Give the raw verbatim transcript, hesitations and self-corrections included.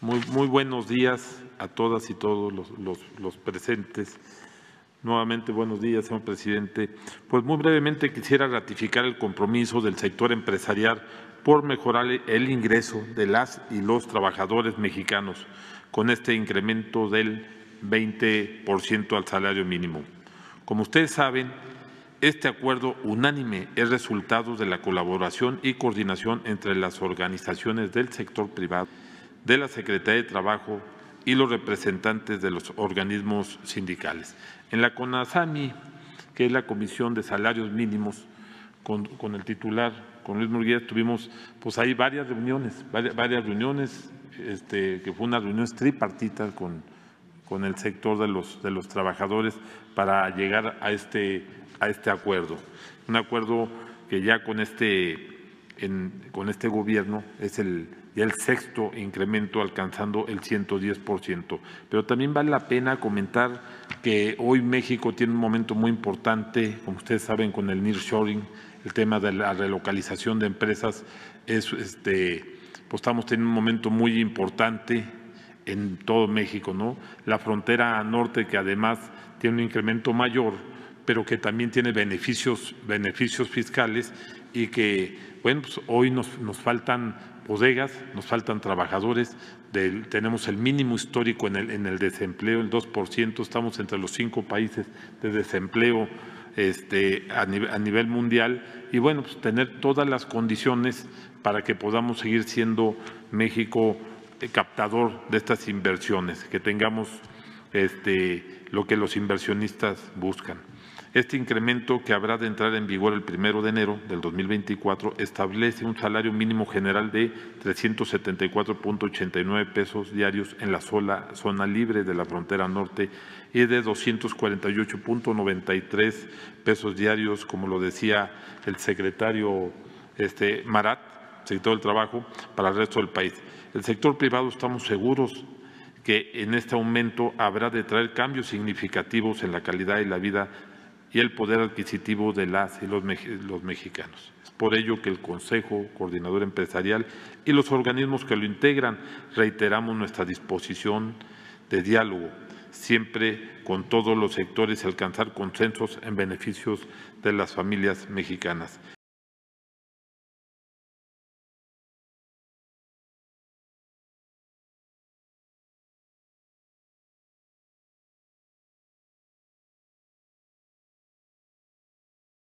Muy, muy buenos días a todas y todos los, los, los presentes. Nuevamente, buenos días, señor presidente. Pues muy brevemente quisiera ratificar el compromiso del sector empresarial por mejorar el ingreso de las y los trabajadores mexicanos con este incremento del veinte por ciento al salario mínimo. Como ustedes saben, este acuerdo unánime es resultado de la colaboración y coordinación entre las organizaciones del sector privado, de la Secretaría de Trabajo y los representantes de los organismos sindicales. En la CONASAMI, que es la Comisión de Salarios Mínimos, con, con el titular, con Luis Murguía, tuvimos pues ahí varias reuniones, varias, varias reuniones, este, que fue una reunión tripartita con, con el sector de los, de los trabajadores para llegar a este, a este acuerdo. Un acuerdo que ya con este, en, con este gobierno es el ya el sexto incremento alcanzando el ciento diez por ciento. Pero también vale la pena comentar que hoy México tiene un momento muy importante, como ustedes saben, con el nearshoring, el tema de la relocalización de empresas, es, este, pues estamos teniendo un momento muy importante en todo México, ¿no? La frontera norte, que además tiene un incremento mayor, pero que también tiene beneficios, beneficios fiscales y que, bueno, pues hoy nos, nos faltan bodegas, nos faltan trabajadores, del, tenemos el mínimo histórico en el, en el desempleo, el dos por ciento, estamos entre los cinco países de desempleo este, a, nivel, a nivel mundial y bueno, pues tener todas las condiciones para que podamos seguir siendo México eh, captador de estas inversiones, que tengamos este, lo que los inversionistas buscan. Este incremento, que habrá de entrar en vigor el primero de enero del dos mil veinticuatro, establece un salario mínimo general de trescientos setenta y cuatro punto ochenta y nueve pesos diarios en la sola zona libre de la frontera norte y de doscientos cuarenta y ocho punto noventa y tres pesos diarios, como lo decía el secretario este, Marat, secretario del Trabajo, para el resto del país. El sector privado estamos seguros que en este aumento habrá de traer cambios significativos en la calidad y la vida y el poder adquisitivo de las y los, los mexicanos. Es por ello que el Consejo Coordinador Empresarial y los organismos que lo integran reiteramos nuestra disposición de diálogo, siempre con todos los sectores y alcanzar consensos en beneficios de las familias mexicanas.